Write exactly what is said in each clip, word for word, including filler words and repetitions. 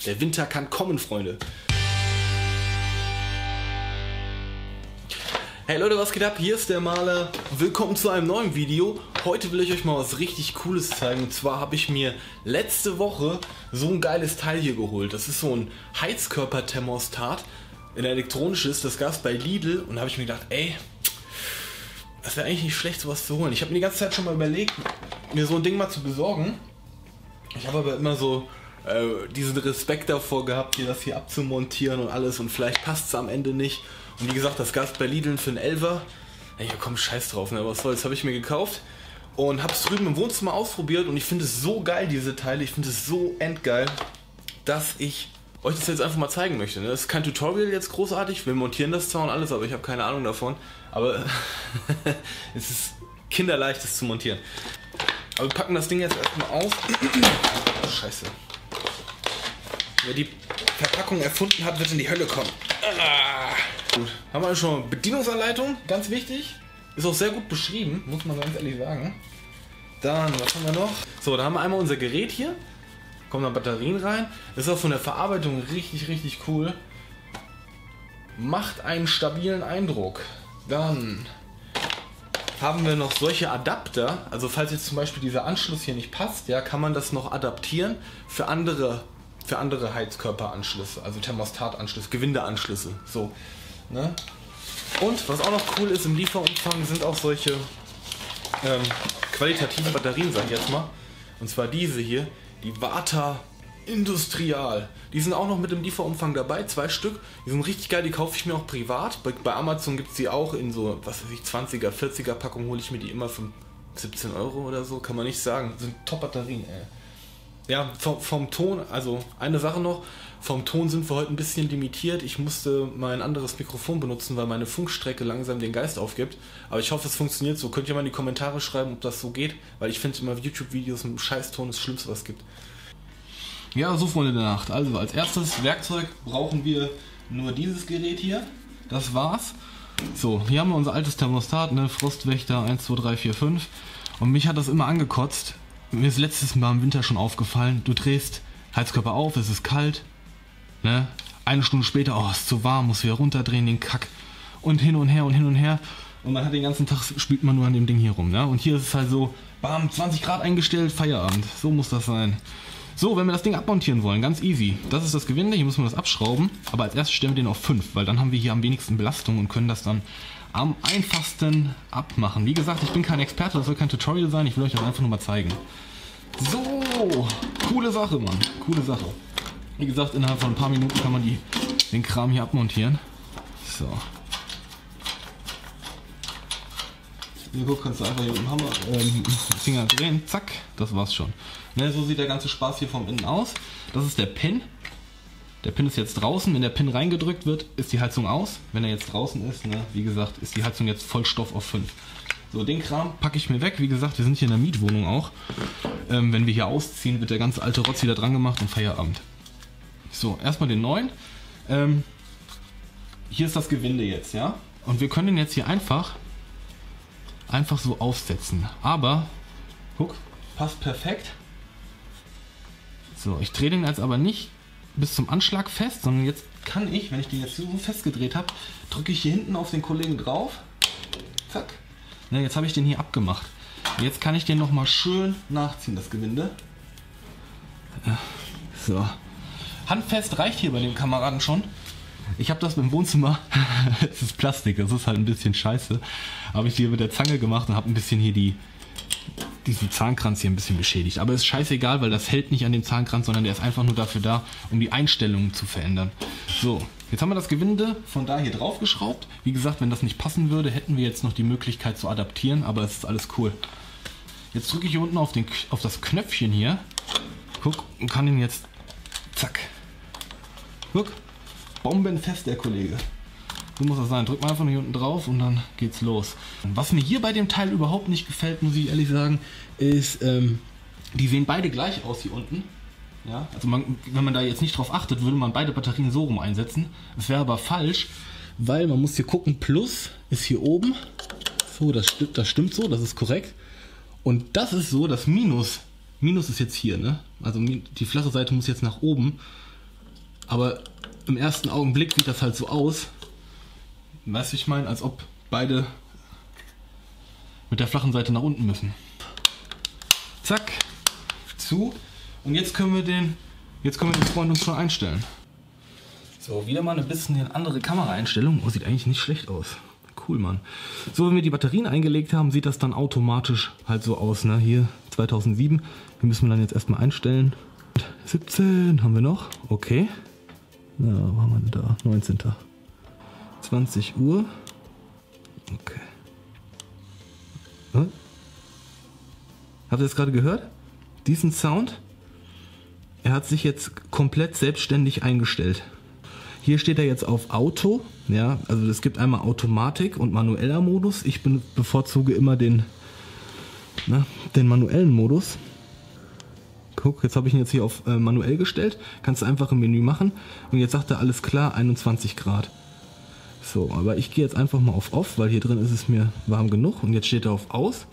Der Winter kann kommen, Freunde. Hey Leute, was geht ab? Hier ist der Maler. Willkommen zu einem neuen Video. Heute will ich euch mal was richtig Cooles zeigen. Und zwar habe ich mir letzte Woche so ein geiles Teil hier geholt. Das ist so ein Heizkörperthermostat. Ein elektronisches. Das gab es bei Lidl. Und da habe ich mir gedacht, ey, das wäre eigentlich nicht schlecht, sowas zu holen. Ich habe mir die ganze Zeit schon mal überlegt, mir so ein Ding mal zu besorgen. Ich habe aber immer so äh, diesen Respekt davor gehabt, hier das hier abzumontieren und alles. Und vielleicht passt es am Ende nicht. Und wie gesagt, das gab es bei Lidl für einen Elfer. Ey, ja komm, scheiß drauf, ne? Was soll's, habe ich mir gekauft. Und habe es drüben im Wohnzimmer ausprobiert. Und ich finde es so geil, diese Teile. Ich finde es so endgeil, dass ich euch das jetzt einfach mal zeigen möchte. Ne? Das ist kein Tutorial jetzt großartig. Wir montieren das zwar und alles, aber ich habe keine Ahnung davon. Aber es ist kinderleicht, das zu montieren. Aber wir packen das Ding jetzt erstmal aus. Scheiße. Wer die Verpackung erfunden hat, wird in die Hölle kommen. Ah. Gut, haben wir schon Bedienungsanleitung, ganz wichtig. Ist auch sehr gut beschrieben, muss man ganz ehrlich sagen. Dann, was haben wir noch? So, da haben wir einmal unser Gerät hier. Kommen da Batterien rein. Ist auch von der Verarbeitung richtig, richtig cool. Macht einen stabilen Eindruck. Dann haben wir noch solche Adapter. Also falls jetzt zum Beispiel dieser Anschluss hier nicht passt, ja, kann man das noch adaptieren für andere, für andere Heizkörperanschlüsse. Also Thermostatanschlüsse, Gewindeanschlüsse. So. Ne? Und was auch noch cool ist im Lieferumfang sind auch solche ähm, qualitativen Batterien, sag ich jetzt mal. Und zwar diese hier, die Vata Industrial. Die sind auch noch mit im Lieferumfang dabei, zwei Stück. Die sind richtig geil, die kaufe ich mir auch privat. Bei, bei Amazon gibt es die auch in so, was weiß ich, zwanziger, vierziger Packung, hole ich mir die immer für siebzehn Euro oder so, kann man nicht sagen. Das sind Top-Batterien, ey. Ja, vom, vom Ton, also eine Sache noch, vom Ton sind wir heute ein bisschen limitiert. Ich musste mal ein anderes Mikrofon benutzen, weil meine Funkstrecke langsam den Geist aufgibt. Aber ich hoffe, es funktioniert so. Könnt ihr mal in die Kommentare schreiben, ob das so geht, weil ich finde immer YouTube-Videos mit Scheißton das Schlimmste, was es gibt. Ja, so Freunde der Nacht. Also als erstes Werkzeug brauchen wir nur dieses Gerät hier. Das war's. So, hier haben wir unser altes Thermostat, ne? Frostwächter eins, zwei, drei, vier, fünf. Und mich hat das immer angekotzt. Mir ist letztes Mal im Winter schon aufgefallen, du drehst Heizkörper auf, es ist kalt, ne? Eine Stunde später, oh, ist zu warm, muss wieder runterdrehen, den Kack. Und hin und her und hin und her. Und man hat den ganzen Tag, spielt man nur an dem Ding hier rum, ne? Und hier ist es halt so, bam, zwanzig Grad eingestellt, Feierabend. So muss das sein. So, wenn wir das Ding abmontieren wollen, ganz easy. Das ist das Gewinde, hier müssen wir das abschrauben. Aber als erstes stellen wir den auf fünf, weil dann haben wir hier am wenigsten Belastung und können das dann am einfachsten abmachen. Wie gesagt, ich bin kein Experte, das soll kein Tutorial sein, ich will euch das einfach nur mal zeigen. So, coole Sache, Mann, coole Sache. Wie gesagt, innerhalb von ein paar Minuten kann man die, den Kram hier abmontieren. So. Hier guck, kannst du einfach hier mit dem Hammer, ähm, Finger drehen, zack, das war's schon. Ne, so sieht der ganze Spaß hier vom Innen aus. Das ist der Pin. Der Pin ist jetzt draußen. Wenn der Pin reingedrückt wird, ist die Heizung aus. Wenn er jetzt draußen ist, ne, wie gesagt, ist die Heizung jetzt Vollstoff auf fünf. So, den Kram packe ich mir weg. Wie gesagt, wir sind hier in der Mietwohnung auch. Ähm, wenn wir hier ausziehen, wird der ganze alte Rotz wieder dran gemacht und Feierabend. So, erstmal den neuen. Ähm, hier ist das Gewinde jetzt, ja. Und wir können den jetzt hier einfach, einfach so aufsetzen. Aber, guck, passt perfekt. So, ich drehe den jetzt aber nicht bis zum Anschlag fest, sondern jetzt kann ich, wenn ich den jetzt so festgedreht habe, drücke ich hier hinten auf den Kollegen drauf. Zack. Ne, jetzt habe ich den hier abgemacht. Jetzt kann ich den nochmal schön nachziehen, das Gewinde. Ja, so. Handfest reicht hier bei dem Kameraden schon. Ich habe das im Wohnzimmer, es ist Plastik, das ist halt ein bisschen scheiße, habe ich hier mit der Zange gemacht und habe ein bisschen hier die diesen Zahnkranz hier ein bisschen beschädigt. Aber ist scheißegal, weil das hält nicht an dem Zahnkranz, sondern der ist einfach nur dafür da, um die Einstellungen zu verändern. So, jetzt haben wir das Gewinde von da hier drauf geschraubt. Wie gesagt, wenn das nicht passen würde, hätten wir jetzt noch die Möglichkeit zu adaptieren, aber es ist alles cool. Jetzt drücke ich hier unten auf, den, auf das Knöpfchen hier. Guck, und kann den jetzt, zack. Guck, bombenfest der Kollege. So muss das sein. Drück mal einfach nur hier unten drauf und dann geht's los. Was mir hier bei dem Teil überhaupt nicht gefällt, muss ich ehrlich sagen, ist, ähm, die sehen beide gleich aus hier unten. Ja, also man, wenn man da jetzt nicht drauf achtet, würde man beide Batterien so rum einsetzen. Das wäre aber falsch, weil man muss hier gucken, Plus ist hier oben. So, das stimmt, das stimmt so, das ist korrekt. Und das ist so, das Minus, Minus ist jetzt hier, ne? Also die flache Seite muss jetzt nach oben. Aber im ersten Augenblick sieht das halt so aus, weißt du, ich meine, als ob beide mit der flachen Seite nach unten müssen. Zack, zu. Und jetzt können wir den, jetzt können wir den Freund uns schon einstellen. So, wieder mal ein bisschen eine andere Kameraeinstellung. Oh, sieht eigentlich nicht schlecht aus. Cool, Mann. So, wenn wir die Batterien eingelegt haben, sieht das dann automatisch halt so aus, ne? Hier zweitausendsieben. Die müssen wir dann jetzt erstmal einstellen. siebzehn haben wir noch. Okay. Ja, wo haben wir denn da? neunzehnten zwanzig Uhr. Okay. Hm? Habt ihr das gerade gehört? Diesen Sound? Er hat sich jetzt komplett selbstständig eingestellt. Hier steht er jetzt auf Auto. Ja, also es gibt einmal Automatik und manueller Modus. Ich bin, bevorzuge immer den, na, den manuellen Modus. Guck, jetzt habe ich ihn jetzt hier auf äh, manuell gestellt. Kannst du einfach im Menü machen. Und jetzt sagt er, alles klar, einundzwanzig Grad. So, aber ich gehe jetzt einfach mal auf Off, weil hier drin ist es mir warm genug. Und jetzt steht er auf Aus.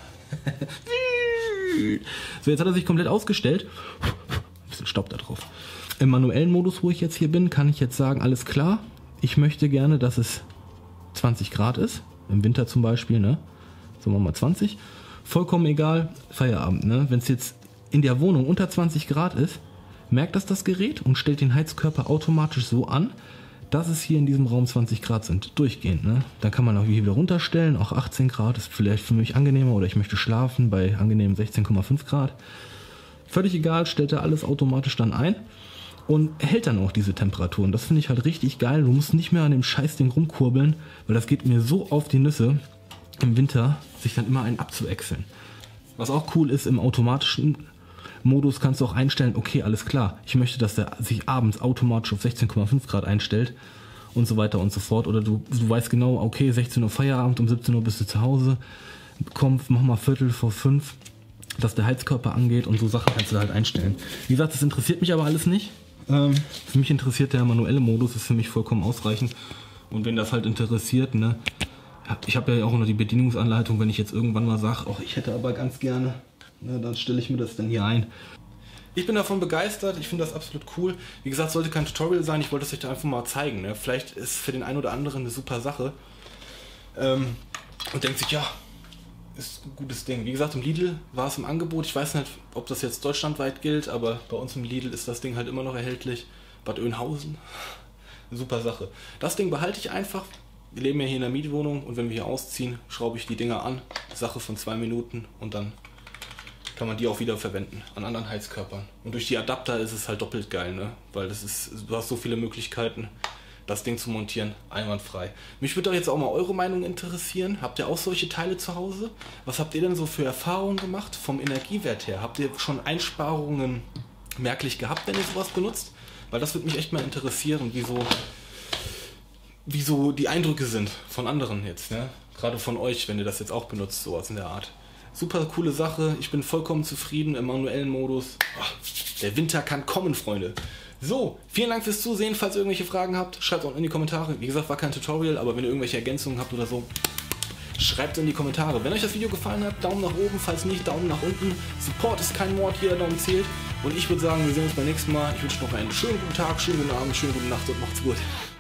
So, jetzt hat er sich komplett ausgestellt. Ein bisschen Staub da drauf. Im manuellen Modus, wo ich jetzt hier bin, kann ich jetzt sagen, alles klar. Ich möchte gerne, dass es zwanzig Grad ist. Im Winter zum Beispiel, ne? So, machen wir mal zwanzig. Vollkommen egal, Feierabend, ne? Wenn es jetzt in der Wohnung unter zwanzig Grad ist, merkt das das Gerät und stellt den Heizkörper automatisch so an, dass es hier in diesem Raum zwanzig Grad sind. Durchgehend, ne? Dann kann man auch hier wieder runterstellen. Auch achtzehn Grad ist vielleicht für mich angenehmer oder ich möchte schlafen bei angenehmen sechzehn Komma fünf Grad. Völlig egal, stellt er alles automatisch dann ein. Und hält dann auch diese Temperaturen. Das finde ich halt richtig geil. Du musst nicht mehr an dem Scheißding rumkurbeln, weil das geht mir so auf die Nüsse im Winter, sich dann immer einen abzuwechseln. Was auch cool ist, im automatischen Modus kannst du auch einstellen, okay, alles klar, ich möchte, dass der sich abends automatisch auf sechzehn Komma fünf Grad einstellt und so weiter und so fort. Oder du, du weißt genau, okay, sechzehn Uhr Feierabend, um siebzehn Uhr bist du zu Hause, komm, mach mal Viertel vor fünf, dass der Heizkörper angeht und so Sachen kannst du halt einstellen. Wie gesagt, das interessiert mich aber alles nicht. Ähm, für mich interessiert der manuelle Modus, ist für mich vollkommen ausreichend. Und wenn das halt interessiert, ne, ich habe ja auch noch die Bedienungsanleitung, wenn ich jetzt irgendwann mal sage, oh, ich hätte aber ganz gerne, ne, dann stelle ich mir das dann hier ein. Ich bin davon begeistert, ich finde das absolut cool. Wie gesagt, sollte kein Tutorial sein, ich wollte es euch da einfach mal zeigen. Ne? Vielleicht ist es für den einen oder anderen eine super Sache. Ähm, und denkt sich, ja, ist ein gutes Ding. Wie gesagt, im Lidl war es im Angebot. Ich weiß nicht, ob das jetzt deutschlandweit gilt, aber bei uns im Lidl ist das Ding halt immer noch erhältlich. Bad Oeynhausen, eine super Sache. Das Ding behalte ich einfach. Wir leben ja hier in der Mietwohnung und wenn wir hier ausziehen, schraube ich die Dinger an. Sache von zwei Minuten und dann kann man die auch wieder verwenden an anderen Heizkörpern. Und durch die Adapter ist es halt doppelt geil, ne? Weil das ist, du hast so viele Möglichkeiten, das Ding zu montieren, einwandfrei. Mich würde doch jetzt auch mal eure Meinung interessieren. Habt ihr auch solche Teile zu Hause? Was habt ihr denn so für Erfahrungen gemacht vom Energiewert her? Habt ihr schon Einsparungen merklich gehabt, wenn ihr sowas benutzt? Weil das würde mich echt mal interessieren, wie so, wie so die Eindrücke sind von anderen jetzt, ne? Gerade von euch, wenn ihr das jetzt auch benutzt, sowas in der Art. Super coole Sache, ich bin vollkommen zufrieden im manuellen Modus. Ach, der Winter kann kommen, Freunde. So, vielen Dank fürs Zusehen. Falls ihr irgendwelche Fragen habt, schreibt unten in die Kommentare. Wie gesagt, war kein Tutorial, aber wenn ihr irgendwelche Ergänzungen habt oder so, schreibt in die Kommentare. Wenn euch das Video gefallen hat, Daumen nach oben, falls nicht, Daumen nach unten. Support ist kein Mord, jeder Daumen zählt. Und ich würde sagen, wir sehen uns beim nächsten Mal. Ich wünsche noch einen schönen guten Tag, schönen guten Abend, schönen guten Nacht und macht's gut.